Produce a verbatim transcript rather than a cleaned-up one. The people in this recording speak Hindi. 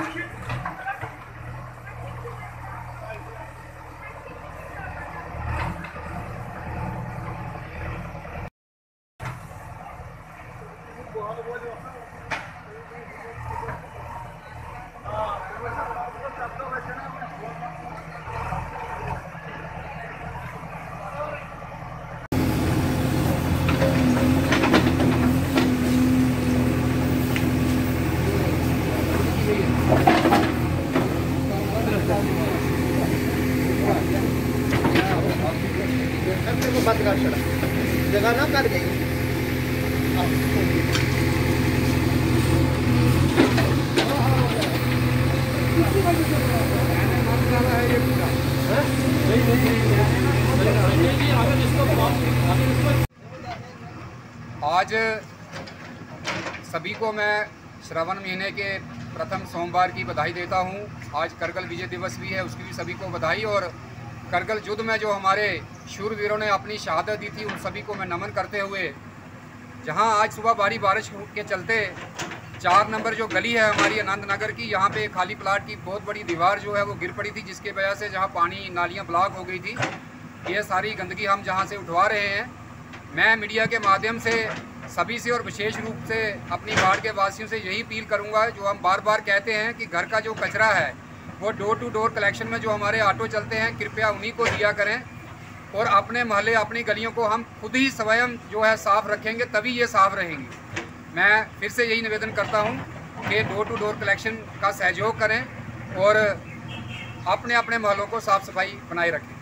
बंद कर छड़ा जगह ना कर गई। आज सभी को मैं श्रावण महीने के प्रथम सोमवार की बधाई देता हूं। आज करगिल विजय दिवस भी है, उसकी भी सभी को बधाई। और करगिल युद्ध में जो हमारे शूरवीरों ने अपनी शहादत दी थी, उन सभी को मैं नमन करते हुए, जहां आज सुबह भारी बारिश के चलते चार नंबर जो गली है हमारी आनंद नगर की, यहाँ पे खाली प्लाट की बहुत बड़ी दीवार जो है वो गिर पड़ी थी, जिसके वजह से जहाँ पानी नालियाँ ब्लॉक हो गई थी। ये सारी गंदगी हम जहाँ से उठवा रहे हैं। मैं मीडिया के माध्यम से सभी से और विशेष रूप से अपनी वार्ड के वासियों से यही अपील करूँगा, जो हम बार बार कहते हैं कि घर का जो कचरा है वो डोर टू डोर कलेक्शन में जो हमारे ऑटो चलते हैं, कृपया उन्हीं को दिया करें। और अपने मोहल्ले अपनी गलियों को हम खुद ही स्वयं जो है साफ़ रखेंगे, तभी ये साफ़ रहेंगी। मैं फिर से यही निवेदन करता हूँ कि डोर टू डोर कलेक्शन का सहयोग करें और अपने अपने मोहल्लों को साफ़ सफाई बनाए रखें।